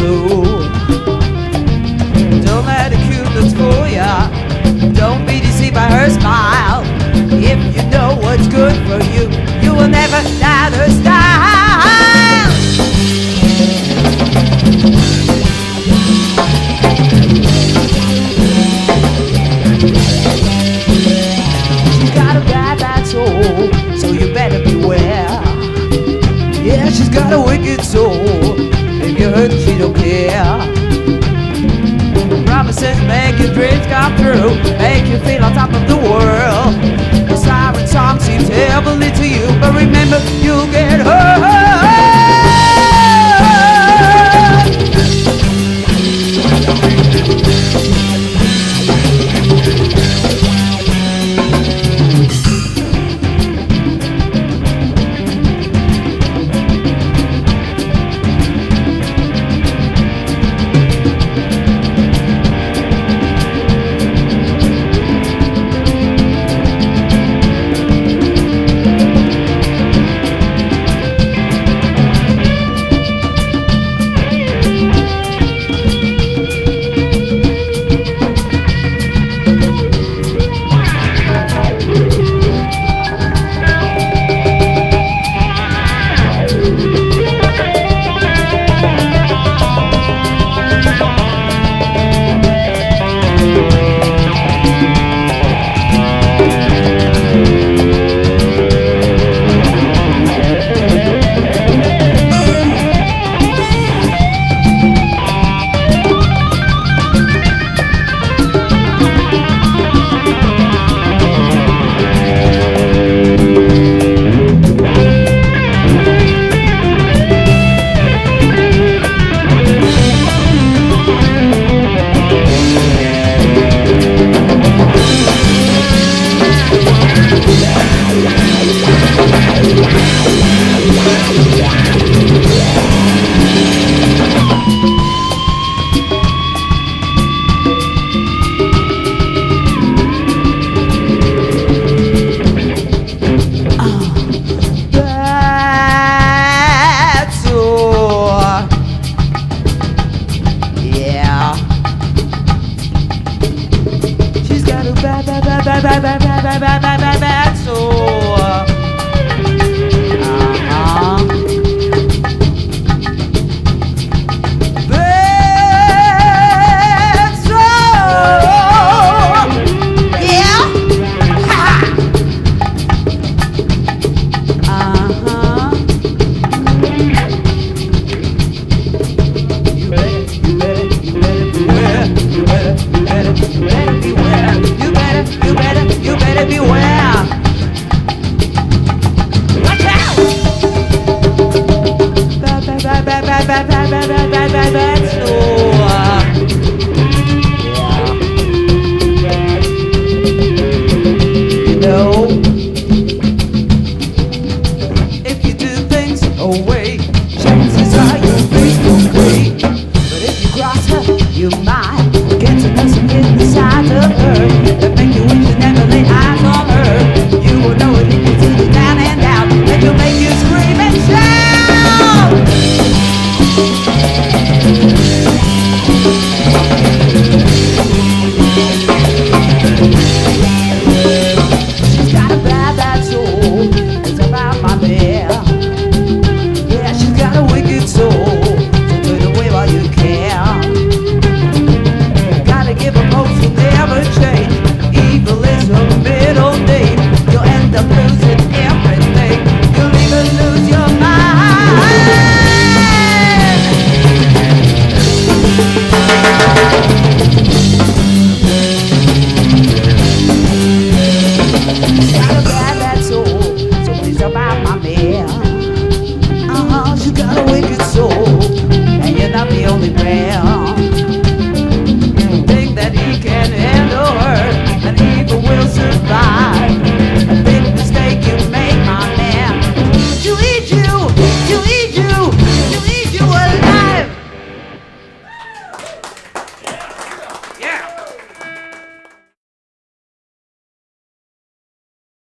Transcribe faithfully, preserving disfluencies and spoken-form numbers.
blue. Don't let the cute looks fool ya. Don't be deceived by her smile. If you know what's good for you, you will never doubt her style. She's got a bad, bad soul, so you better beware. Yeah, she's got a wicked soul. If you hurt her, she don't care. Promises make your dreams come true, make you feel on top of the world. The siren song seems heavenly to you, but remember, you'll get hurt. Bad, bad, bad, bad, bad, bad, bad, bad, bad soul. Uh-huh. Bad soul. Yeah. Ha. Uh-huh. You better, you better, you better beware. You better, you better, you better beware. You better, you better, you better beware.